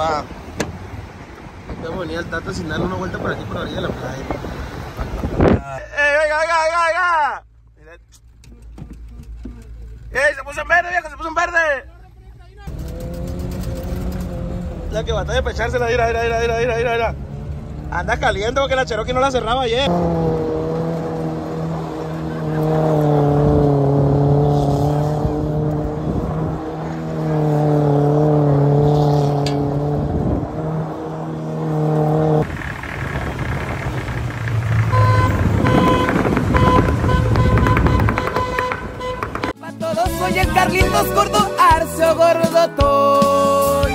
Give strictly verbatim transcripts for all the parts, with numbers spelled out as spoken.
va. Voy a venir al Tata sin darle una vuelta por aquí por la orilla de la playa. ¡Eh, venga, venga, venga, venga! Mira. ¡Eh, se puso en verde, viejo, se puso en verde! La que batalla para echársela, mira, mira, mira, mira, mira, mira, mira. Anda caliente porque la Cherokee no la cerraba ayer. Para todos soy el Carlitos Gordo, Arcio Gordotoy.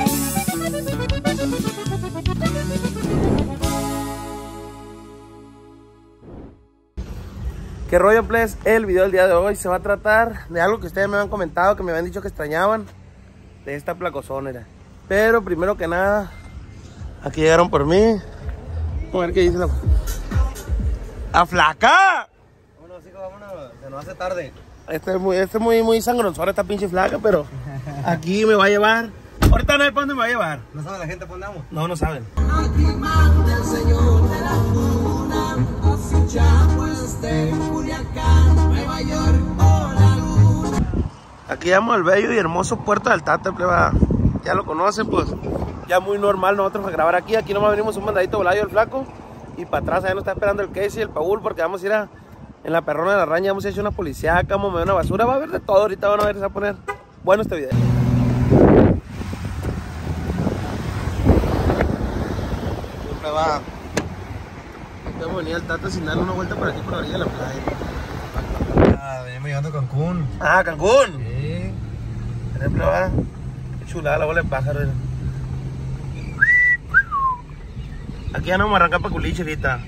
¿Qué rollo, please? El video del día de hoy se va a tratar de algo que ustedes me habían comentado, que me habían dicho que extrañaban, de esta placozonera. Pero primero que nada, aquí llegaron por mí. Vamos a ver qué dice la... ¡A flaca! Vámonos, hijo, vámonos, se nos hace tarde. Este es muy, este es muy, muy sangronsora esta pinche flaca, pero aquí me va a llevar. Ahorita no sé para dónde me va a llevar. ¿No sabe la gente por dónde vamos? No, no saben. Aquí manda el señor de la luna, así Chiapas de Culiacán, Nueva York o la luna. Aquí llegamos al bello y hermoso puerto del Tata, pleba. Ya lo conocen, pues. Ya muy normal nosotros a grabar aquí. Aquí nomás venimos un mandadito voladillo del flaco. Y para atrás allá nos está esperando el Casey y el Paul, porque vamos a ir a... En la perrona de la raña vamos a echar una policíaca, vamos a mover una basura. Va a haber de todo, ahorita van a ver, se va a poner bueno este video. Siempre va. Vamos a venir al Tata sin darle una vuelta por aquí por la orilla de la playa. Ah, venimos llegando a Cancún. Ah, Cancún. Sí. Siempre va. Qué chulada la bola de pájaro. Mira. Aquí ya no vamos a arrancar para Culiche ahorita.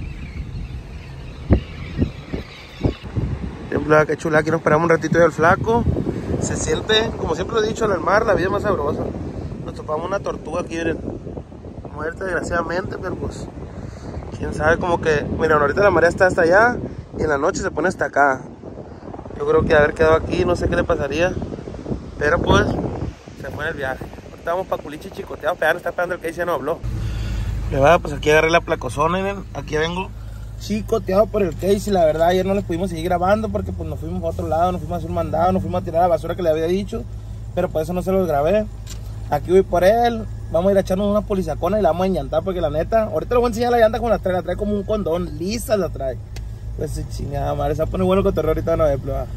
Siempre, qué chula, aquí nos esperamos un ratito del flaco. Se siente, como siempre lo he dicho, en el mar la vida es más sabrosa. Nos topamos una tortuga aquí, miren. Muerta desgraciadamente, pero pues quién sabe, como que, miren, ahorita la marea está hasta allá y en la noche se pone hasta acá. Yo creo que haber quedado aquí, no sé qué le pasaría, pero pues se fue en el viaje. Ahorita vamos para Culiche chicoteado, pero está esperando el que ya no habló. Le va, pues aquí agarré la placozona, miren, aquí vengo chicoteado por el Casey. La verdad ayer no les pudimos seguir grabando porque pues nos fuimos a otro lado, nos fuimos a hacer un mandado, nos fuimos a tirar la basura que le había dicho, pero por eso no se los grabé. Aquí voy por él, vamos a ir a echarnos una polizacona y la vamos a enllantar porque la neta, ahorita les voy a enseñar la llanta como la trae, la trae como un condón, lisa la trae. Pues sí, chingada madre, se va a poner bueno el cotorreo ahorita, no ve, pleba.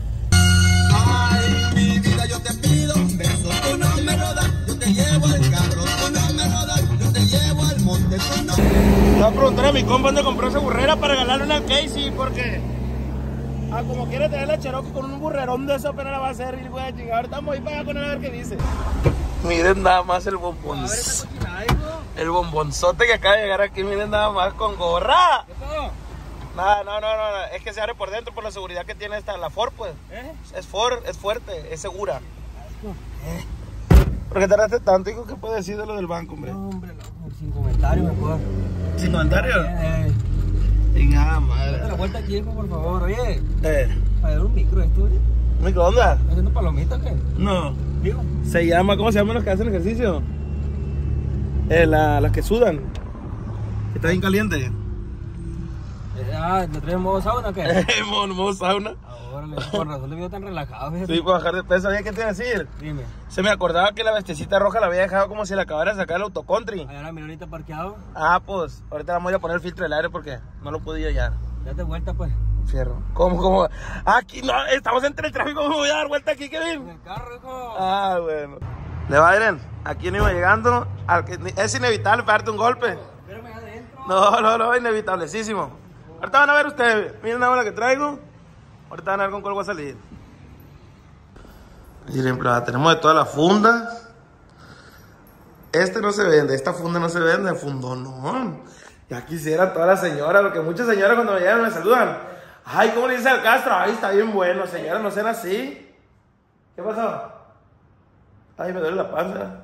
Ay, mi vida, yo te pido besos, tú no me lo das, yo te llevo al carro, tú no me lo das, yo te llevo al monte, tú no. Le voy a preguntar a mi compa dónde compró esa burrera para regalarle una al Casey, porque ah, como quiere tener la Cherokee con un burrerón de eso, apenas la va a hacer y voy a chingar. Ahorita vamos a ir para allá con él a ver qué dice. Miren nada más el bombón. El bombonzote que acaba de llegar aquí, miren nada más con gorra. ¿Qué todo? Nada, no, no, no, no, es que se abre por dentro por la seguridad que tiene esta, la Ford, pues. ¿Eh? Es Ford, es fuerte, es segura. ¿Eh? ¿Por qué tardaste tanto, hijo? ¿Qué puedes decir de lo del banco, hombre? No, hombre, no, sin comentario mejor. ¿Sin comentario? Eh, Sin nada, date madre. la vuelta aquí, hijo, por favor. Oye, Eh, para ver un micro esto, ¿eh? ¿microondas? ¿Estás haciendo palomitas, qué? No. Digo. Se llama, ¿cómo se llaman los que hacen ejercicio? Eh, la, las que sudan. Que está bien caliente. Eh, ah, ¿te traes modo sauna o qué? Eh, mono, modo sauna. Ahora, por razón le veo tan relajado, fíjate. Sí, para bajar de peso. ¿Oye, qué te iba a decir? Dime. Se me acordaba que la bestecita roja la había dejado como si la acabara de sacar el autocountry. Allá la mironita parqueado. Ah, pues, ahorita vamos a ir a poner el filtro del aire porque no lo pude hallar. Date vuelta, pues. Fierro. ¿Cómo, cómo? Aquí no, estamos entre el tráfico, ¿cómo voy a dar vuelta aquí, En Kevin? el carro, hijo. Ah, bueno. Le va, Iren, aquí no iba llegando. Al que, es inevitable pegarte un golpe. Espérame allá adentro. No, no, no, inevitablesísimo. Ahorita van a ver ustedes. Miren la bola que traigo. Ahorita van a ver con cuál voy a salir. Miren, pleba, tenemos de todas las fundas. Este no se vende, esta funda no se vende, el fundón no. Ya quisiera todas las señoras, porque muchas señoras cuando me llegan me saludan. Ay, ¿cómo le dice al Castro? Ay, está bien bueno, señora, no sean así. ¿Qué pasó? Ay, me duele la panza.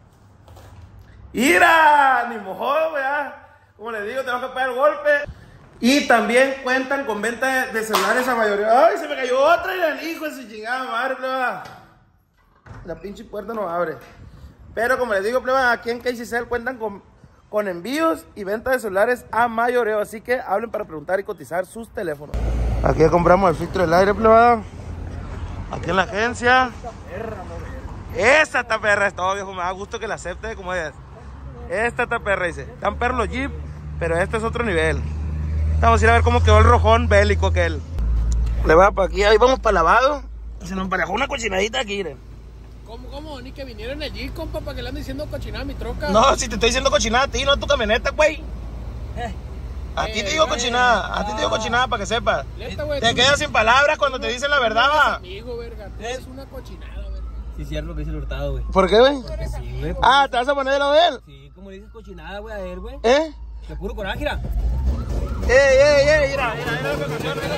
¡Ira! Ni mojó, ¿verdad? Como les digo, tengo que pagar el golpe. Y también cuentan con venta de, de celulares a mayoría. ¡Ay, se me cayó otra! Y el hijo de su chingada madre, pleba. La pinche puerta no abre. Pero como les digo, pleba, aquí en K C Cell cuentan con, con envíos y venta de celulares a mayoreo. Así que hablen para preguntar y cotizar sus teléfonos. Aquí ya compramos el filtro del aire, pleba. Aquí en la agencia. Esta está perra, es todo, viejo. Me da gusto que la acepte como es. Esta está perra, dice. Están perros los Jeep, pero este es otro nivel. Vamos a ir a ver cómo quedó el rojón bélico aquel. Le va para aquí, ahí vamos para lavado. Se nos emparejó una cochinadita aquí, miren. ¿Cómo, cómo? Ni que vinieron allí, compa, para que le anden diciendo cochinada a mi troca. No, si te estoy diciendo cochinada a ti, no a tu camioneta, güey. Eh. A ti Eh, te digo eh, cochinada, a ti te digo no. cochinada para que sepas. Neta, güey, Te tú- quedas sin palabras cuando te dicen la verdad, va. Amigo, verga, tú eres una cochinada, verga. Sí, cierto lo que dice el Hurtado, güey. ¿Por qué, güey? Sí, güey. Ah, ¿te vas a poner de lo de él? Sí, como le dices cochinada, güey, a él, güey. ¿Eh? De puro coraje, mira. ¡Ey, ey, ey! Mira, mira, mira lo que ocasiona, mira.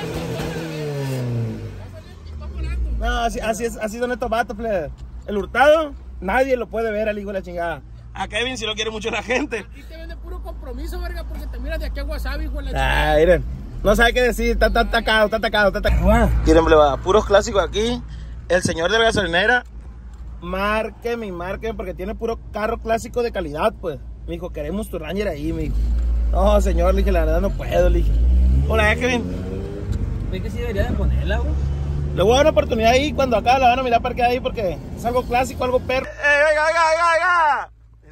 No, así, así, es, así son estos vatos, plebe. El Hurtado, nadie lo puede ver al hijo de la chingada. A Kevin si lo quiere mucho la gente. Aquí te vende puro compromiso, verga, porque te miras de aquí a Wasabi, hijo de la chingada. Ah, miren. No sabe qué decir, está, está atacado, está atacado, está atacado. Miren, plebe, puros clásicos aquí. El señor de la gasolinera, marquen y marquen porque tiene puro carro clásico de calidad, pues. Me dijo, queremos tu Ranger ahí, me dijo. No, señor, le dije, la verdad no puedo, le dije. Hola, Kevin. ¿Ves que sí debería de ponerla, güey? Le voy a dar una oportunidad ahí cuando acá la van a mirar parqueada ahí porque es algo clásico, algo perro. ¡Eh, oiga, oiga, oiga, oiga!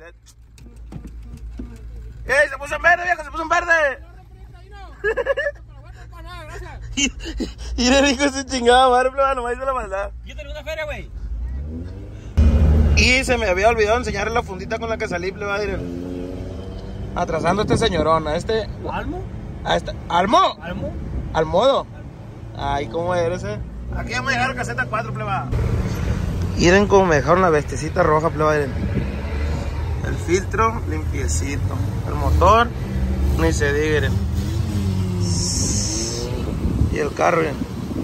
¡Ey, se puso en verde, viejo, se puso en verde! Y, y le dijo ese chingado, madre, pleba, nomás hizo la maldad. Yo tengo una feria, güey. Y se me había olvidado enseñarle la fundita con la que salí, pleba, miren. Atrasando a este señorón, a este... ¿Almo? A este... ¡Almo! ¿Almo? Al modo. Ay, ¿cómo eres, eh? Aquí vamos a llegar a caseta cuatro, pleba. Miren cómo me dejaron la vestecita roja, pleba, miren. El filtro limpiecito. El motor, ni se diga, miren. Y el carro, miren.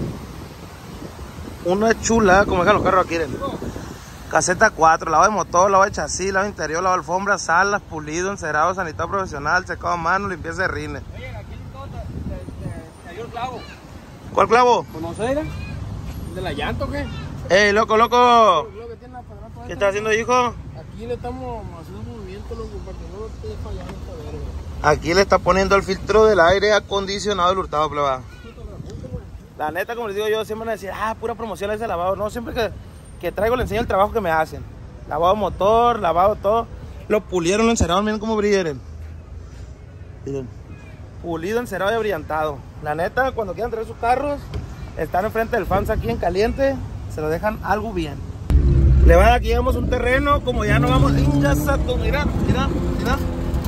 Una chula, como dejan los carros aquí, miren. Caseta cuatro, lavado de motor, lavado de chasis, lavado interior, lavado de alfombra, salas, pulido, encerado, sanitado profesional, secado a mano, limpieza de rines. Oye, aquí el todo te, te, te cayó el clavo. ¿Cuál clavo? Pues no sé, ¿era? ¿De la llanta o qué? ¡Ey, loco, loco! Lo que tiene la padrata ¿Qué esta. estás haciendo, hijo? Aquí le estamos haciendo un movimiento, loco, para que no esté fallando esta verga. Aquí le está poniendo el filtro del aire acondicionado del Hurtado, pleba. La neta, como les digo yo, siempre me decían, ah, pura promoción ese lavado. No, siempre que, que traigo le enseño el trabajo que me hacen. Lavado motor, lavado todo. Lo pulieron, lo encerraron, miren cómo brillan. Miren. Pulido, encerado y abrillantado. La neta, cuando quieran traer sus carros, están enfrente del Fans aquí en caliente, se lo dejan algo bien. Le va, aquí llevamos un terreno, como ya no vamos. Ingasato, mira, mira, mira.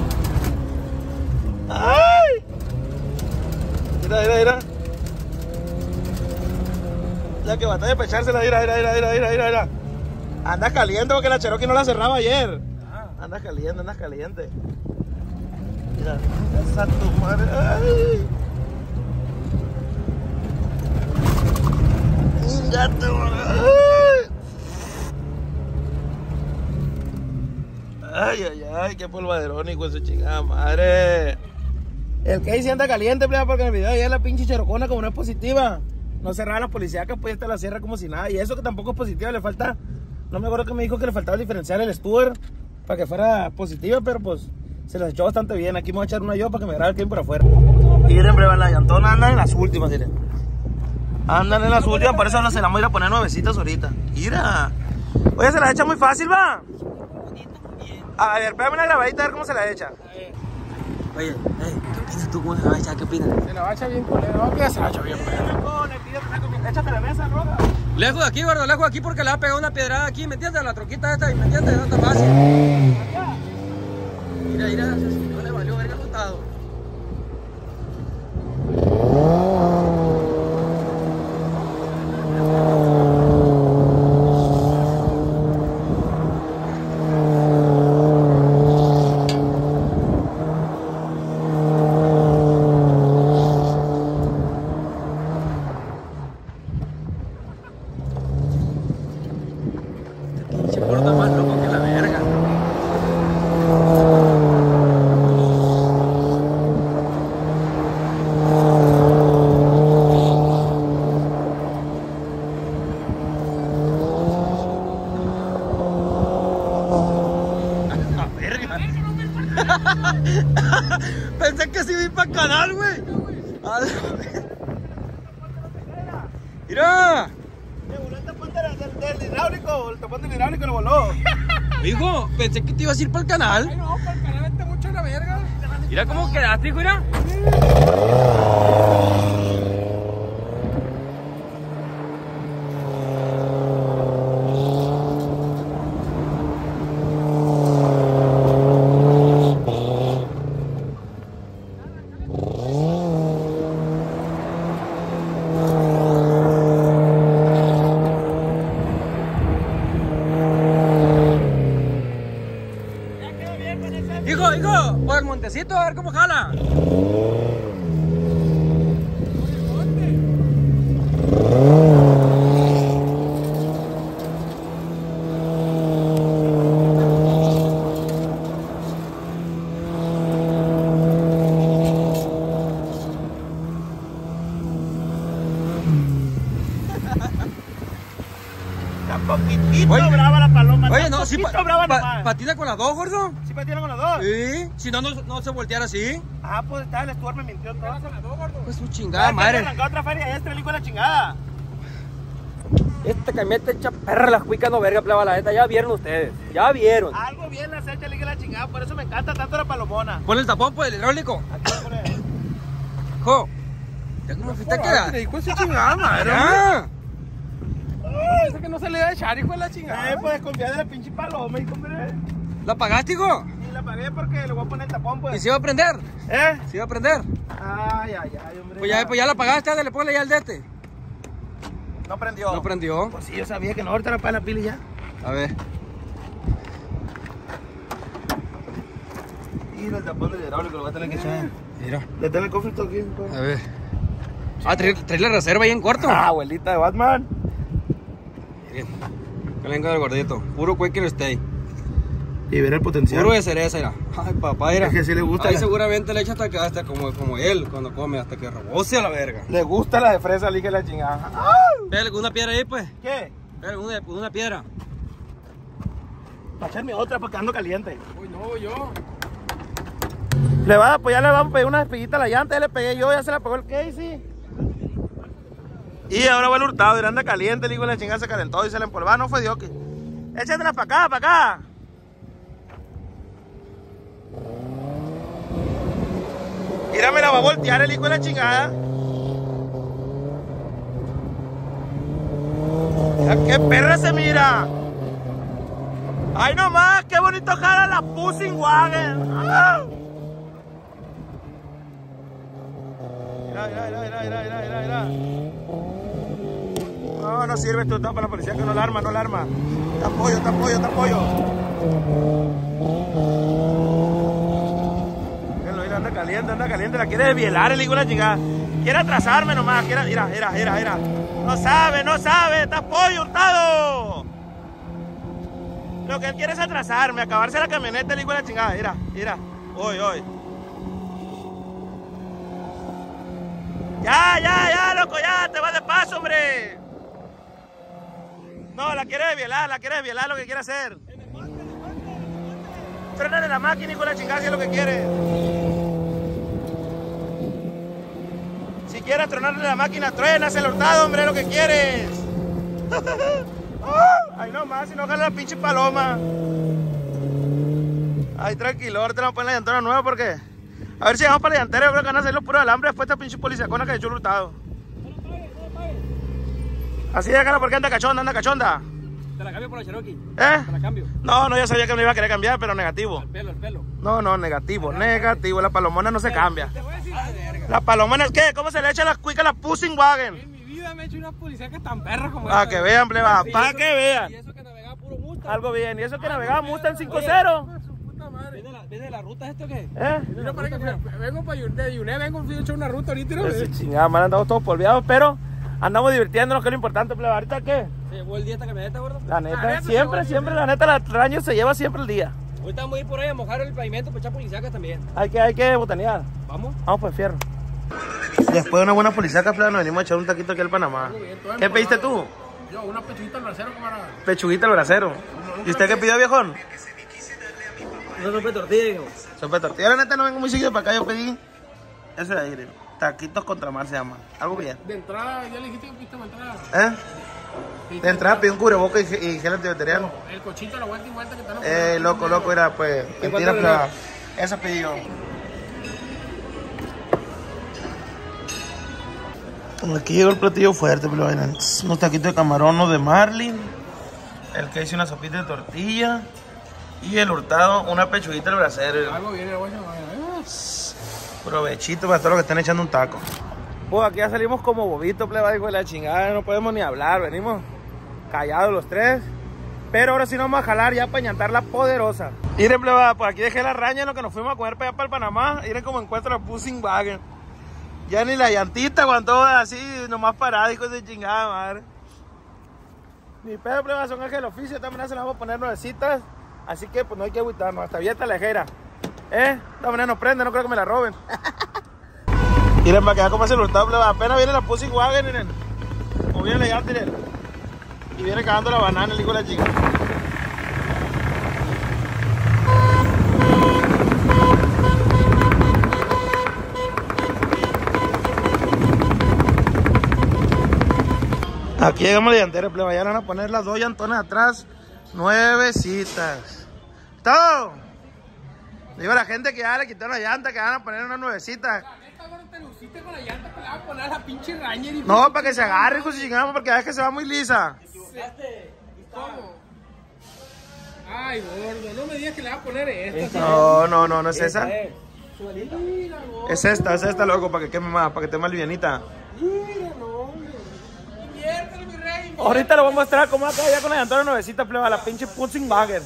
¡Ay! Mira, mira, mira. Ya que batalla de pechársela, mira, mira, mira, mira, mira, mira. Andas caliente porque la Cherokee no la cerraba ayer. Andas caliente, andas caliente. Mira, esa tu madre. Ay. Gato, ay, ay, ay, qué polvaderón, hijo de su chingada madre. El que se anda caliente, pleba, porque en el video ya la pinche cherocona como no es positiva. No cerraba la policía que pues esta la cierra como si nada. Y eso que tampoco es positiva, le falta. No me acuerdo que me dijo que le faltaba el diferencial el Stuart para que fuera positiva, pero pues se las echó bastante bien. Aquí me voy a echar una yo para que me grabe el clima por afuera. Y miren, pleba, la llantona andan en las últimas, miren. Andan en las últimas, por eso se las vamos a ir a poner nuevecitas ahorita. Mira. Oye, se las echa muy fácil, va. A ver, pégame una grabadita a ver cómo se la echa. Oye, hey, ¿qué opinas tú? ¿Cómo se va a echar? ¿Qué opinas? Se la va a echar bien culero, no, que se la echa bien, perro. Échate la mesa, roja. Lejos de aquí, gordo, lejos de aquí porque le va a pegar una piedrada aquí, ¿me entiendes? La troquita esta, ¿me entiendes? No está fácil. Mira, mira, no le valió verga el Hurtado. Se porta más loco que la verga. Pensé que sí iba para el canal, güey. Mira. Me voló el tapón del, del, del hidráulico, el tapón del hidráulico lo voló. Hijo, pensé que te ibas a ir para el canal. Ay, no, para el canal vete mucho a la verga. Mira cómo quedaste, hijo, mira. Hijo, hijo, por el montecito, a ver cómo jala. Poquitito Oye, brava la paloma. Oye, no, sí, poquito pa, brava pa, nomás. patina con las dos, gordo. ¿Sí patina con los dos? Sí, si no, no, no se volteara así. Ah, pues está, el Stuart me mintió todo. Pues su Ah, chingada madre. arrancó otra feria extra, el hijo de la chingada. Esta camioneta echa perra las cuicas no verga, pleba, la neta. Ya vieron ustedes, ya vieron. Algo bien las echa, el hijo de la chingada, por eso me encanta tanto la palomona. Pon el tapón, pues, el hidráulico. Aquí voy a poner. Jo, ya como fuiste a quedar. Hijo de su chingada madre. Ya. Dice que no se le va a echar, hijo de la chingada. Eh, pues desconfiar de la pinche paloma, hijo, hombre. ¿La pagaste, hijo? Y la pagué porque le voy a poner el tapón, pues. ¿Y se iba a prender? ¿Eh? ¿Se iba a prender? Ay, ay, ay, hombre. Pues ya, pues ya la pagaste, dale, ponle ya el de este. No prendió. ¿No prendió? Pues sí, yo sabía que no, ahorita la para la pila y ya. A ver. Y el tapón del hidráulico lo voy a tener que echar. Mira, Le tengo el cofre aquí, pues. a ver. Ah, trae, trae la reserva ahí en corto. Ah, abuelita de Batman. Miren, que venga del gordito. Puro Quaker Stay. Y ver el potencial. Puro de cereza, mira. Ay, papá, mira. Es que sí le gusta Ahí la- seguramente le echa hasta, que- hasta como, como él cuando come, hasta que rebose a la verga. Le gusta la de fresa, le que la chingada. Pégale con una piedra ahí, pues. ¿Qué? Pégale con una, con una piedra. Para echarme otra porque ando caliente. Uy, no, yo. Le va, pues ya le vamos a pegar una despellita a la llanta, ya le pegué yo, ya se la pegó el Casey. Y ahora va el hurtado, y anda caliente, le digo, la chingada se calentó y se le empolvaba, no fue Dios que. Échatela para acá, para acá. Mira, me la va a voltear el hijo de la chingada. Mira qué perra se mira. Ay, nomás, qué bonito jala la Pussy Wagon. ¡Ah! Mira, mira, mira, mira, mira, mira, mira. No, no sirve esto para la policía, que no la arma, no la arma. Te apoyo, te apoyo, te apoyo. Míralo, mira, anda caliente, anda caliente, la quiere desvielar el hijo de la chingada. Quiere atrasarme nomás, quiere, mira, mira, mira, mira. No sabe, no sabe, te apoyo, Hurtado. Lo que él quiere es atrasarme, acabarse la camioneta el hijo de la chingada, mira, mira, hoy, hoy. Ya, ya, ya, loco, ya, te vas de paso, hombre. No, la quiere desvielar, la quiere desvielar, lo que quiere hacer. Frénale la máquina, hijo de la chingada, si es lo que quiere. Si quieres tronarle la máquina, truénase el Hurtado, hombre, es lo que quieres. Ay, no más, si no jala la pinche paloma. Ay, tranquilo, ahorita le vamos a poner la llantera nueva porque... A ver si llegamos para la llantera, yo creo que van a hacer los puros alambre después de esta pinche policíacona que ha hecho el Hurtado. Así déjala porque anda cachonda, anda cachonda. Te la cambio por la Cherokee. ¿Eh? Te la cambio. No, no, ya sabía que me iba a querer cambiar, pero negativo. El pelo, el pelo. No, no, negativo, negativo. La palomona no se cambia. Te voy a decir la verga. La palomona es que, ¿cómo se le echa las cuicas a la Pussy Wagon? En mi vida me he hecho una policía que es tan perra como Para esta. que vean, pleba, Y para eso- que vean. Y eso que navegaba puro Mustang. Algo bien, y eso que navegaba Mustang cinco cero. Hijo de su puta madre. ¿Viene de la, viene de la ruta esto o qué? ¿Eh? Mira, para que me- vengo para Yuné, de Yuné vengo a echar una ruta ahorita. ¿No? Ese chingada, man, andamos todos polveados, pero andamos divirtiéndonos, que es lo importante, pleba. ¿Ahorita qué? ¿Se llevó el día esta camioneta, gordo? La neta, La neta, siempre, se siempre, la neta, el año se lleva siempre el día. Ahorita vamos a ir por ahí a mojar el pavimento para echar policíacas también. Hay que, hay que botanear. ¿Vamos? Vamos pues fierro. Después de una buena policiaca, pleba, nos venimos a echar un taquito aquí al Panamá. ¿Qué pediste tú? Yo, una pechuguita al bracero, camarada. Pechuguita al bracero. ¿Y usted qué pidió, viejón? Una sopa de tortilla, hijo. Sopa de tortilla. La neta no vengo muy seguido para acá. Yo pedí ese de aire. Taquitos contra mar se llama. Algo bien. De entrada, ya le dijiste que piste para entrada. ¿Eh? De entrada pedí un cubreboca y, y gel antibacteriano. El cochito, la vuelta y vuelta que están. Eh, loco, loco, era pues. Mentira, pleba. Eso pedí yo. Aquí llegó el platillo fuerte, pero ven, unos taquitos de camarón, unos de marlin, el que hice una sopita de tortilla y el hurtado, una pechuguita del bracero. Algo viene, güey. Provechito para todos los que están echando un taco. Pues aquí ya salimos como bobitos, pleba, dijo de la chingada, no podemos ni hablar, venimos callados los tres. Pero ahora sí nos vamos a jalar ya para ñantar la poderosa. Miren, pleba, pues aquí dejé la raña en lo que nos fuimos a comer para allá para el Panamá. Miren cómo encuentro la Pushing Wagon. Ya ni la llantita aguantó así, nomás parada, hijos de chingada madre. Mi pedo, pleba, son ángel oficio, también se las vamos a poner nuevecitas. Así que pues no hay que agüitarnos, hasta abierta la lejera. ¿Eh? De esta manera nos prende, no creo que me la roben. Miren, para que ya como hace el hurtado, pleba, apenas viene la Pushing Wagon, miren. Como viene la llanta, miren. Y viene cagando la banana, el hijo de la chica. Aquí llegamos a la llantera, pleba, ya van a poner las dos llantonas atrás, nuevecitas. ¡Todo! Digo a la gente que ya le quitaron la llanta, que van a poner una nuevecita. La neta, ahora te luciste con la llanta que le van a poner a la pinche Ranger. Y No, para que se agarre, hijo, si chingamos, porque es que se va muy lisa. ¿Cómo? Ay, gordo, no me digas que le vas a poner esta. No, no, no, no es esa. Mira, gordo. Es esta, es esta, loco, para que queme más, para que esté más livianita. Mira, no, hombre. Inviértelo, mi rey. Ahorita lo voy a mostrar cómo acá ya con la llantona nuevecita, pleba, la pinche Pushing Wagon.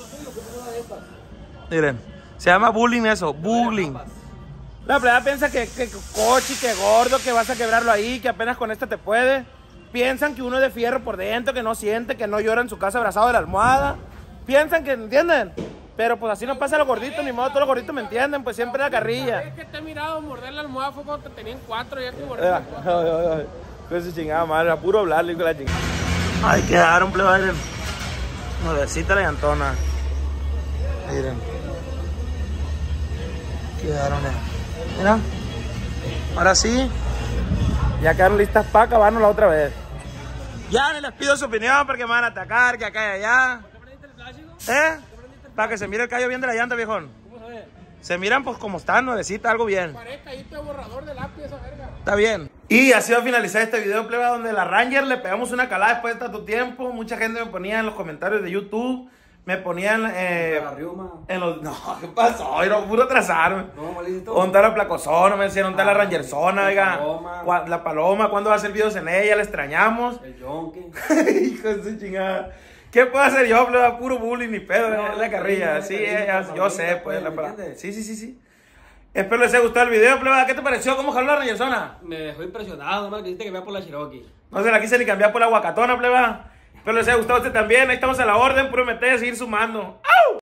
Miren, se llama bullying eso, bullying. La pleba piensa que, que coche, que gordo, que vas a quebrarlo ahí, que apenas con esta te puede. Piensan que uno es de fierro por dentro, que no siente, que no llora en su casa abrazado de la almohada. Piensan que, ¿entienden? Pero pues así no pasa a los gorditos, ni modo, todos los gorditos me entienden, pues siempre la carrilla. Es que te he mirado morder la almohada fue cuando te tenían cuatro y ya te mordieron cuatro. Con su chingada madre, a puro hablarle con la chingada. Ay, quedaron, pleba, miren. Nuevecita la llantona. Miren. Quedaron, eh. Mira. Ahora sí. Ya quedaron listas para acabarnos la otra vez. Ya ni les pido su opinión porque me van a atacar, que acá y allá. ¿Por qué prendiste el plástico? ¿Eh? Para que se mire el callo bien de la llanta, viejón. ¿Cómo se ve? Se miran pues como están, nuevecita, algo bien. Parezca ahí tu borrador de lápiz esa verga. Está bien. Y así va a finalizar este video, pleba, donde la Ranger le pegamos una calada después de tanto tiempo. Mucha gente me ponía en los comentarios de YouTube. Me ponían eh, en los... No, ¿qué pasó? Era puro trazarme. No, maldito. ¿Dónde está la placozona? Me decían, ¿dónde está la Ah, Rangerzona, la oiga? paloma. Cua- La paloma, ¿cuándo va a hacer videos en ella? La extrañamos. El yonke. Hijo de su chingada. ¿Qué puedo hacer yo, pleba? Puro bullying ni pedo, No, es la carrilla. la Sí, carrilla, ella- la yo familia, sé, pues. pues, La ¿me pra- entiendes? Sí, sí, sí, sí. Espero les haya gustado el video, pleba. ¿Qué te pareció? ¿Cómo jaló la Rangerzona? Me dejó impresionado, nomás que dijiste que vea por la Cherokee. No se la quise ni cambiar por la guacatona, pleba. Espero les haya gustado a usted también. Ahí estamos a la orden. Puro meter, seguir sumando. ¡Au!